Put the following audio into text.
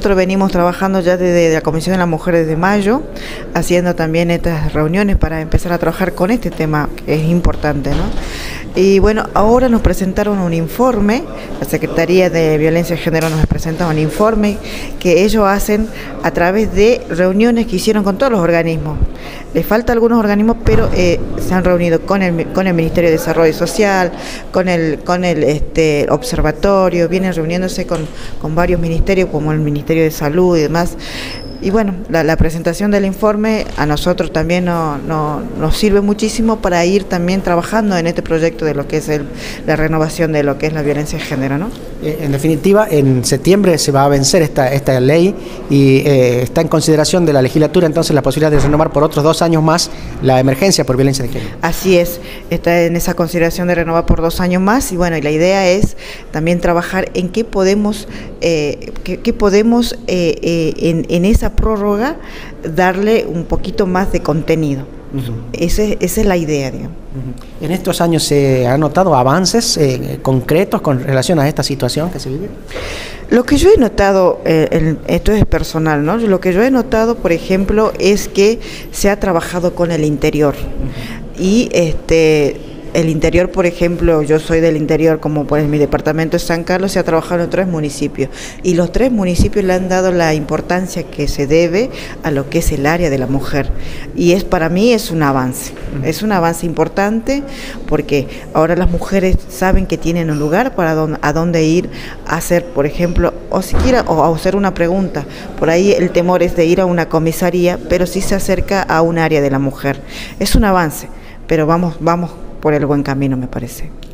nosotros venimos trabajando ya desde la Comisión de las Mujeres de mayo, haciendo también estas reuniones para empezar a trabajar con este tema que es importante, ¿no? Y bueno, ahora nos presentaron un informe, la Secretaría de Violencia de Género nos presenta un informe que ellos hacen a través de reuniones que hicieron con todos los organismos. Les falta algunos organismos, pero se han reunido con el Ministerio de Desarrollo Social, con el observatorio, vienen reuniéndose con varios ministerios como el Ministerio de Salud y demás. Y bueno, la presentación del informe a nosotros también nos sirve muchísimo para ir también trabajando en este proyecto de lo que es la renovación de lo que es la violencia de género, ¿no? En definitiva, en septiembre se va a vencer esta ley y está en consideración de la legislatura entonces la posibilidad de renovar por otros 2 años más la emergencia por violencia de género. Así es, está en esa consideración de renovar por 2 años más y bueno, y la idea es también trabajar en qué podemos, en esa prórroga darle un poquito más de contenido. Esa es la idea, digamos. ¿En estos años se han notado avances concretos con relación a esta situación que se vive? Lo que yo he notado, esto es personal, ¿no? Lo que yo he notado, por ejemplo, es que se ha trabajado con el interior. Y el interior, por ejemplo, yo soy del interior, como pues mi departamento es San Carlos, se ha trabajado en 3 municipios y los 3 municipios le han dado la importancia que se debe a lo que es el área de la mujer y para mí es un avance importante porque ahora las mujeres saben que tienen un lugar a donde ir a hacer, por ejemplo, o siquiera o a hacer una pregunta. Por ahí el temor es de ir a una comisaría, pero sí se acerca a un área de la mujer. Es un avance, pero vamos por el buen camino, me parece.